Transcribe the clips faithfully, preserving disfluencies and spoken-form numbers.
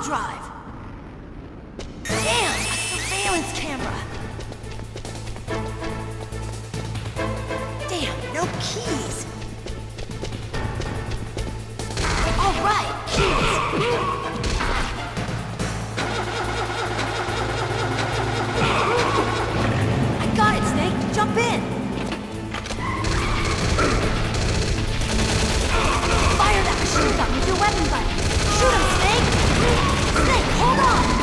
drive. Damn, a surveillance camera. Damn, no keys. All right, keys. I got it, Snake. Jump in. Fire that machine gun with your weapon button. Shoot him, Snake! Snake, hold on!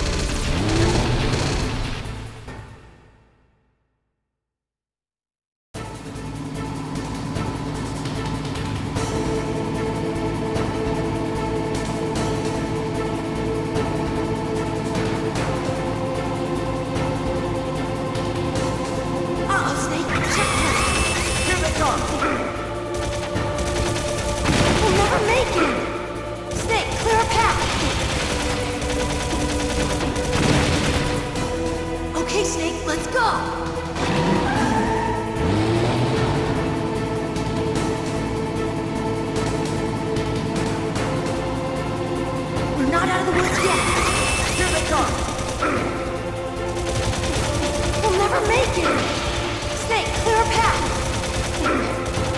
Uh-oh, Snake. Checkpoint. Here they come. We'll never make it! Snake, clear a path! Okay, Snake, let's go! We're not out of the woods yet! Here they come! We'll never make it! Snake, clear a path!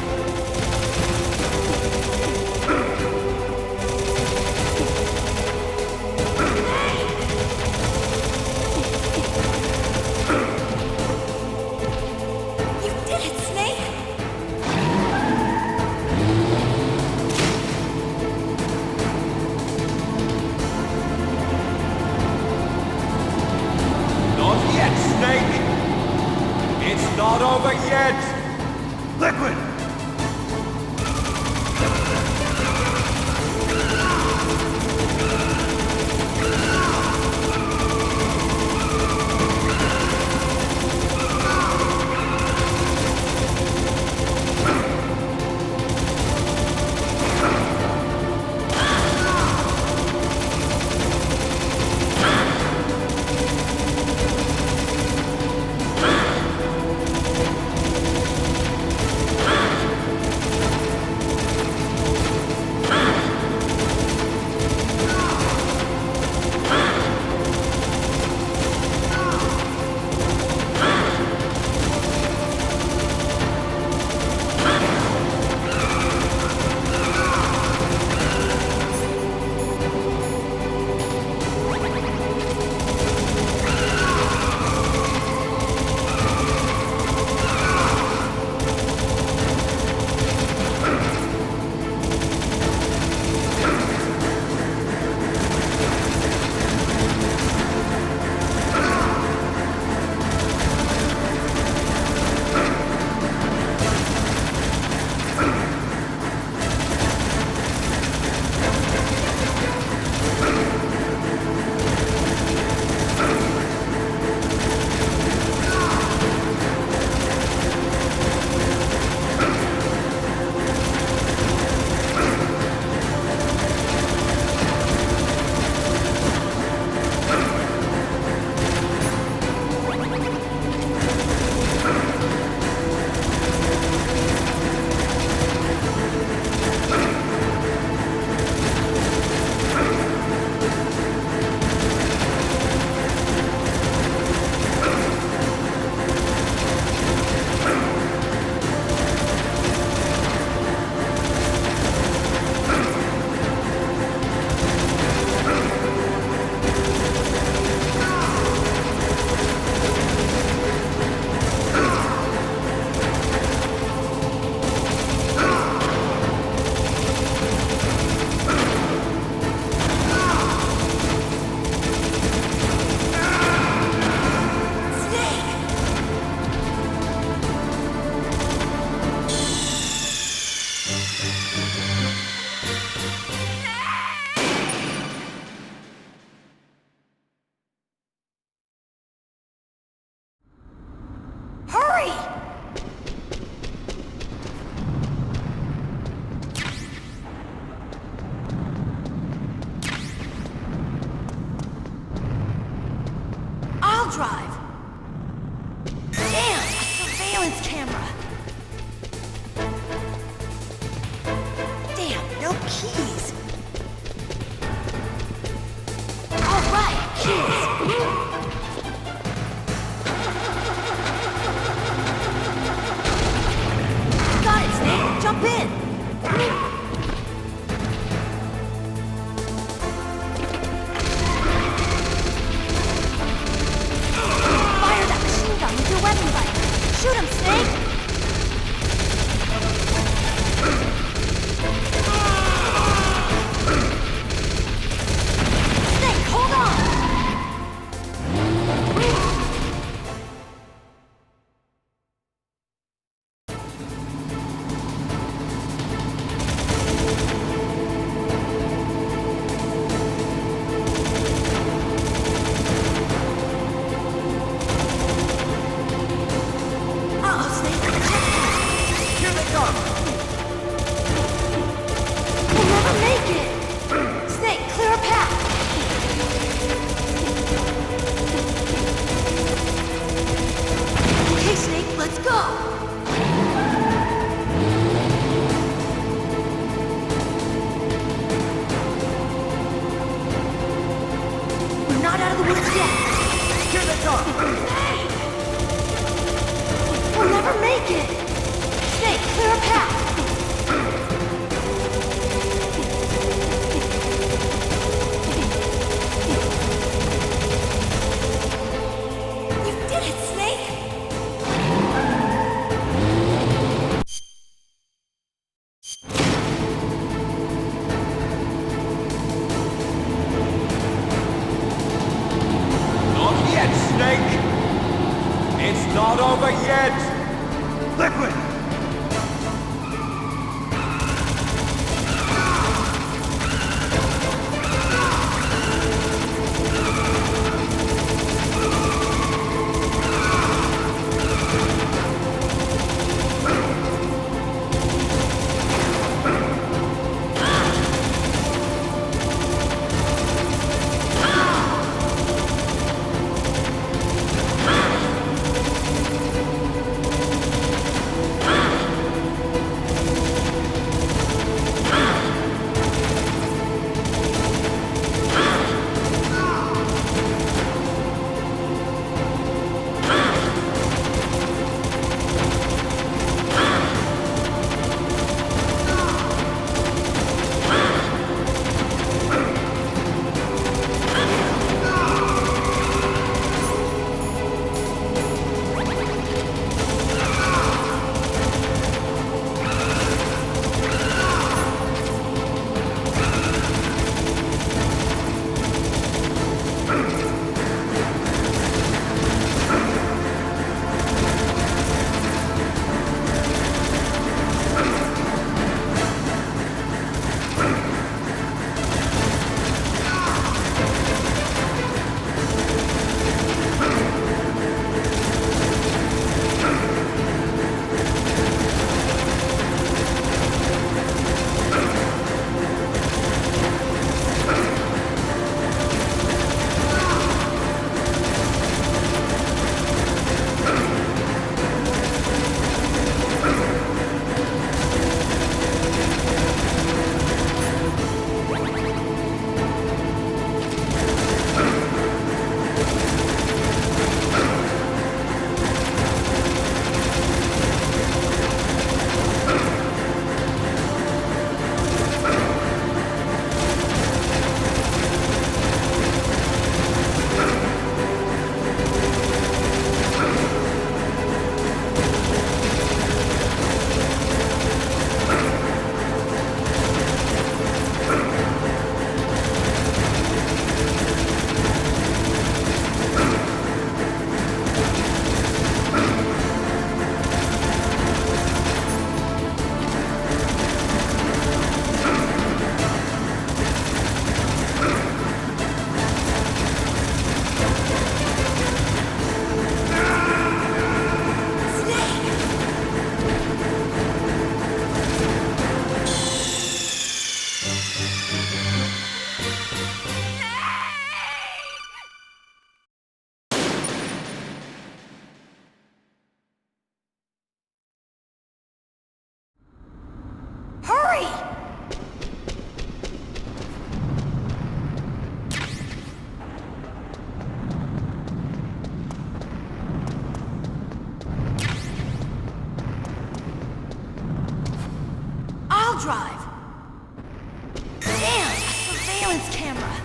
Not over yet! Liquid! drive. Damn, a surveillance camera. Damn, no keys. in! Fire that machine gun with your weapon button! Shoot him, Snake! Snake, hold on! I'll drive. Damn, a surveillance camera.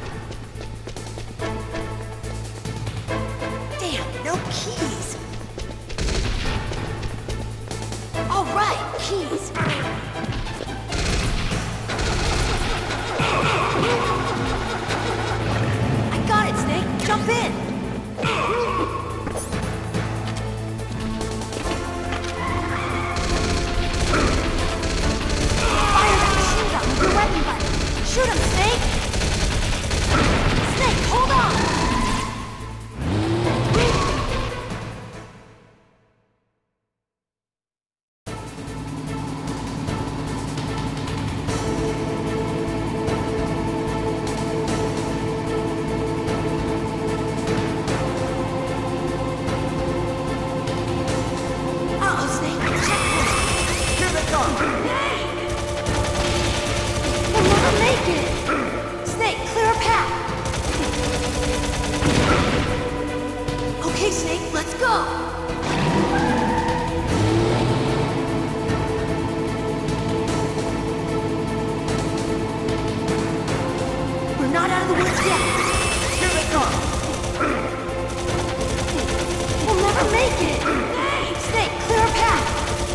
Damn, no keys. All right, keys. I got it, Snake. Jump in. Shoot him, Snake! Snake, hold on! Uh-oh, Snake, check this! Here they come! We'll never make it! Snake, clear a path! Okay, Snake, let's go! We're not out of the woods yet! Here they come! We'll never make it! Snake, clear a path!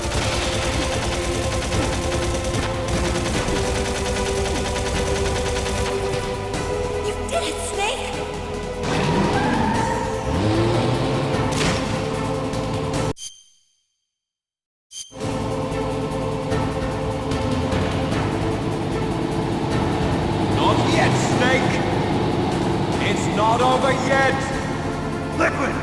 Did it, Snake? Not yet, Snake! It's not over yet! Liquid!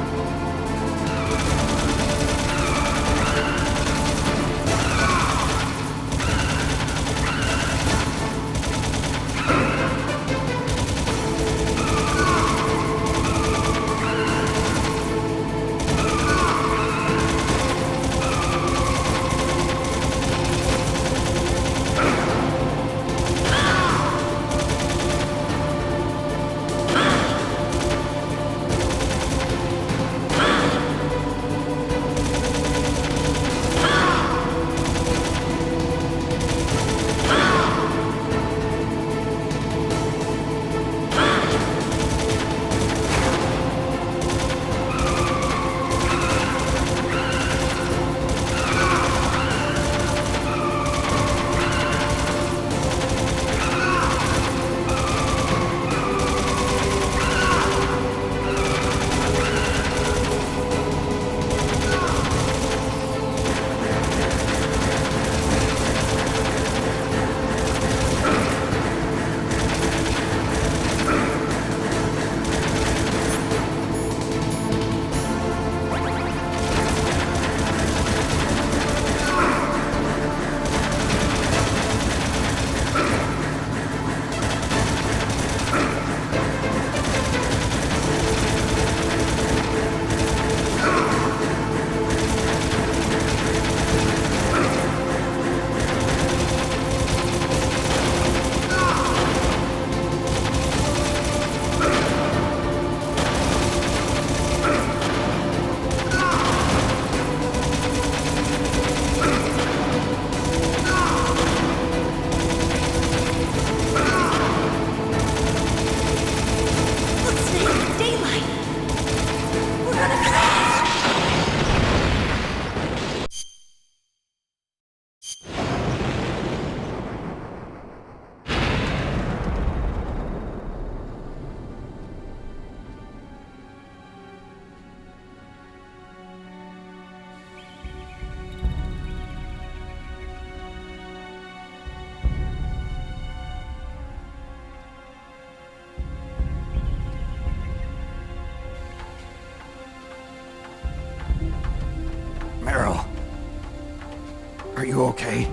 Are you okay?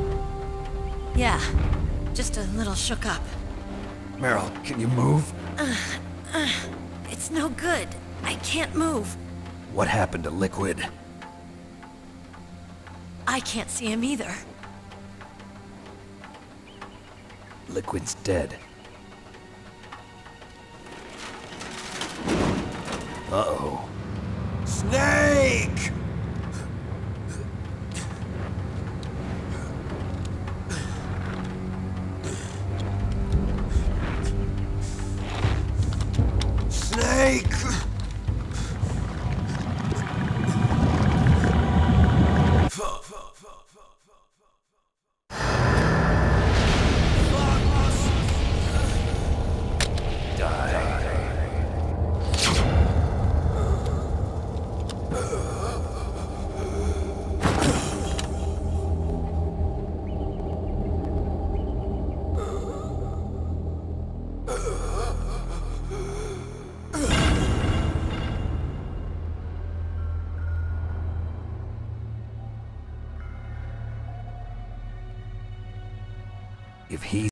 Yeah, just a little shook up. Meryl, can you move? Uh, uh, it's no good. I can't move. What happened to Liquid? I can't see him either. Liquid's dead. Uh-oh. Snake! If he